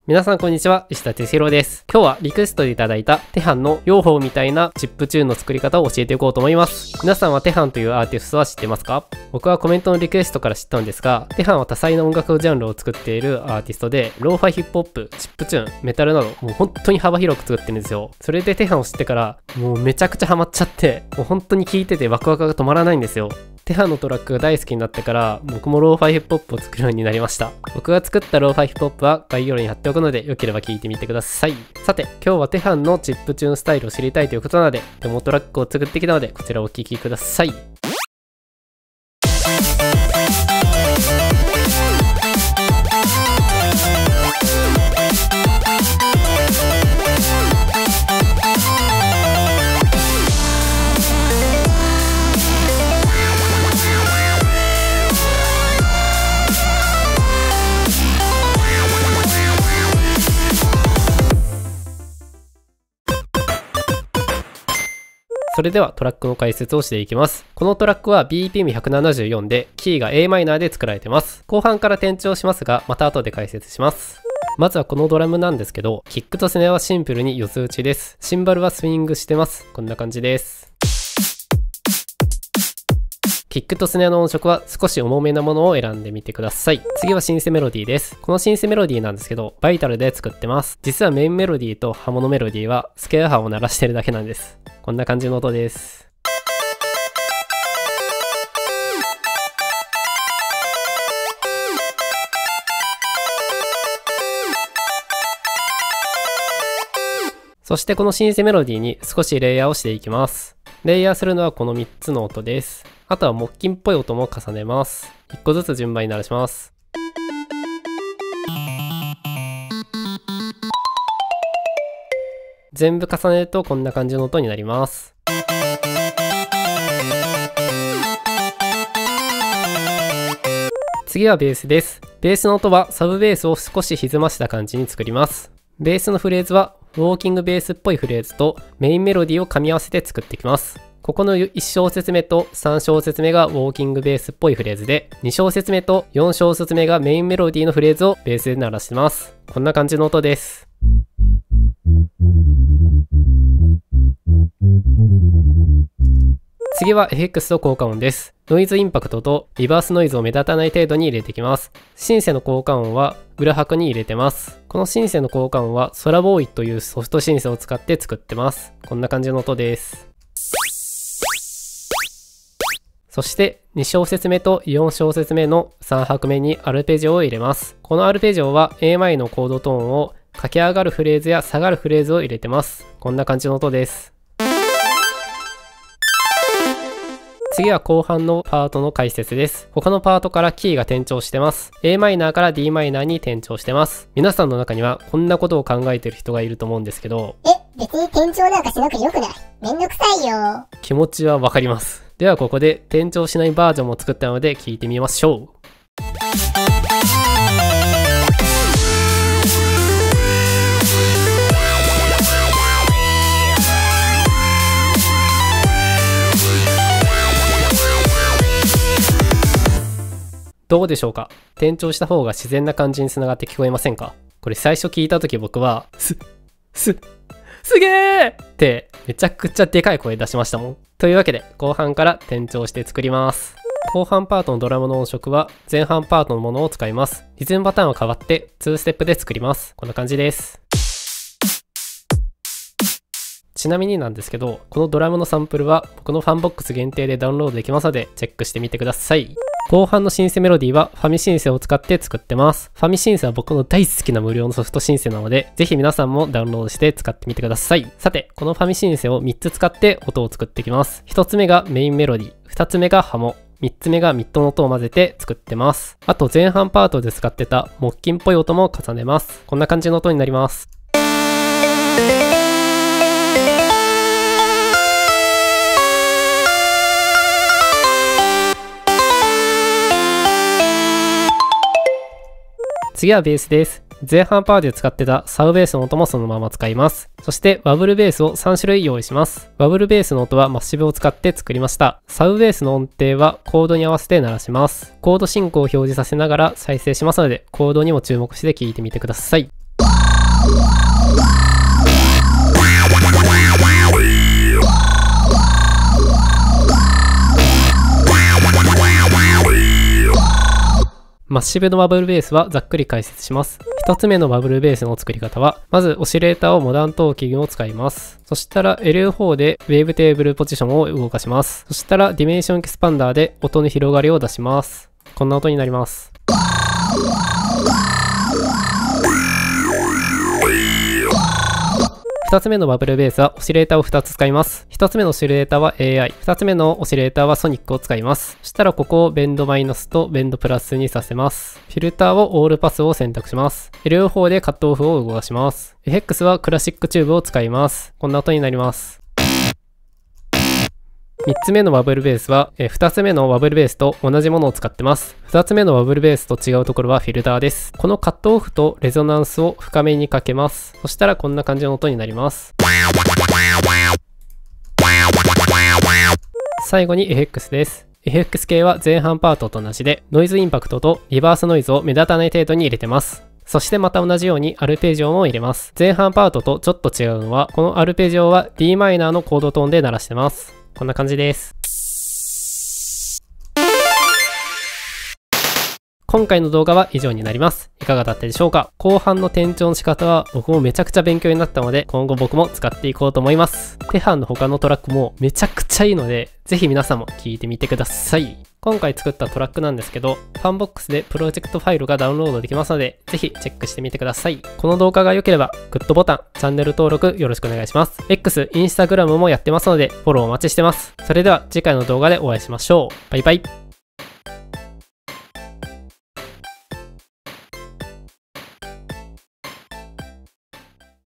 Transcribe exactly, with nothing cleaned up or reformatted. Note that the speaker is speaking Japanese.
皆さんこんにちは、石田哲郎です。今日はリクエストでいただいたテハンの養蜂みたいなチップチューンの作り方を教えていこうと思います。皆さんはテハンというアーティストは知ってますか？僕はコメントのリクエストから知ったんですが、テハンは多彩な音楽ジャンルを作っているアーティストで、ローファイヒップホップ、チップチューン、メタルなど、もう本当に幅広く作ってるんですよ。それでテハンを知ってから、もうめちゃくちゃハマっちゃって、もう本当に聴いててワクワクが止まらないんですよ。テハンのトラックが大好きになってから僕もローファイヒップホップを作るようになりました。僕が作ったローファイヒップホップは概要欄に貼っておくのでよければ聞いてみてください。さて今日はテハンのチップチューンスタイルを知りたいということなのでデモトラックを作ってきたのでこちらをお聴きください。それではトラックの解説をしていきます。このトラックは ビーピーエムひゃくななじゅうよん でキーが エーマイナーで作られてます。後半から転調しますがまた後で解説します。まずはこのドラムなんですけど、キックとスネアはシンプルに四つ打ちです。シンバルはスイングしてます。こんな感じです。キックとスネアの音色は少し重めなものを選んでみてください。次はシンセメロディーです。このシンセメロディーなんですけど、バイタルで作ってます。実はメインメロディーとハモのメロディーはスケア波を鳴らしてるだけなんです。こんな感じの音です。そしてこのシンセメロディーに少しレイヤーをしていきます。レイヤーするのはこのみっつの音です。あとは木琴っぽい音も重ねます。いっこずつ順番に鳴らします。全部重ねるとこんな感じの音になります。次はベースです。ベースの音はサブベースを少し歪ました感じに作ります。ベースのフレーズはウォーキングベースっぽいフレーズとメインメロディーを噛み合わせて作っていきます。ここのいち小節目とさん小節目がウォーキングベースっぽいフレーズで、に小節目とよん小節目がメインメロディーのフレーズをベースで鳴らしてます。こんな感じの音です。次はエフェクスと効果音です。ノイズインパクトとリバースノイズを目立たない程度に入れていきます。シンセの効果音は裏拍に入れてます。このシンセの効果音はソラボーイというソフトシンセを使って作ってます。こんな感じの音です。そしてに小節目とよん小節目のさん拍目にアルペジオを入れます。このアルペジオは エーマイ のコードトーンを駆け上がるフレーズや下がるフレーズを入れてます。こんな感じの音です。次は後半のパートの解説です。他のパートからキーが転調してます。エーマイナーから ディーマイナーに転調してます。皆さんの中にはこんなことを考えてる人がいると思うんですけど、 え、別に転調なんかしなくてよくない？めんどくさいよ。 気持ちはわかります。ではここで転調しないバージョンも作ったので聞いてみましょう。どうでしょうか？転調した方が自然な感じにつながって聞こえませんか？これ最初聞いた時僕はす、す、すげーってめちゃくちゃでかい声出しましたもん。というわけで後半から転調して作ります。後半パートのドラムの音色は前半パートのものを使います。リズムパターンは変わってにステップで作ります。こんな感じです。ちなみになんですけど、このドラムのサンプルは僕のファンボックス限定でダウンロードできますのでチェックしてみてください。後半のシンセメロディーはファミシンセを使って作ってます。ファミシンセは僕の大好きな無料のソフトシンセなので、ぜひ皆さんもダウンロードして使ってみてください。さて、このファミシンセをみっつ使って音を作っていきます。ひとつめがメインメロディー、ふたつめがハモ、みっつめがミッドの音を混ぜて作ってます。あと前半パートで使ってた木琴っぽい音も重ねます。こんな感じの音になります。次はベースです。前半パートで使ってたサブベースの音もそのまま使います。そしてワブルベースをさん種類用意します。ワブルベースの音はマッシブを使って作りました。サブベースの音程はコードに合わせて鳴らします。コード進行を表示させながら再生しますので、コードにも注目して聴いてみてください。 マッシブのバブルベースはざっくり解説します。ひとつめのバブルベースの作り方は、まずオシレーターをモダントーキングを使います。そしたら エルフォー でウェーブテーブルポジションを動かします。そしたらディメンションエキスパンダーで音の広がりを出します。こんな音になります。ふたつめのバブルベースはオシレーターをふたつ使います。ひとつめのオシレーターは エーアイ、ふたつめのオシレーターはソニックを使います。そしたらここをベンドマイナスとベンドプラスにさせます。フィルターをオールパスを選択します。エルフォー でカットオフを動かします。エフェックス はクラシックチューブを使います。こんな音になります。みっつめのバブルベースは、えふたつめのバブルベースと同じものを使ってます。ふたつめのバブルベースと違うところはフィルターです。このカットオフとレゾナンスを深めにかけます。そしたらこんな感じの音になります。最後に エフェックス です。エフェックス 系は前半パートと同じで、ノイズインパクトとリバースノイズを目立たない程度に入れてます。そしてまた同じようにアルペジオも入れます。前半パートとちょっと違うのは、このアルペジオは ディーマイナーのコードトーンで鳴らしてます。こんな感じです。今回の動画は以上になります。いかがだったでしょうか？後半の転調の仕方は僕もめちゃくちゃ勉強になったので、今後僕も使っていこうと思います。テハンの他のトラックもめちゃくちゃいいので、ぜひ皆さんも聴いてみてください。今回作ったトラックなんですけど、ファンボックスでプロジェクトファイルがダウンロードできますので、ぜひチェックしてみてください。この動画が良ければ、グッドボタン、チャンネル登録よろしくお願いします。X、インスタグラムもやってますので、フォローお待ちしてます。それでは次回の動画でお会いしましょう。バイバイ。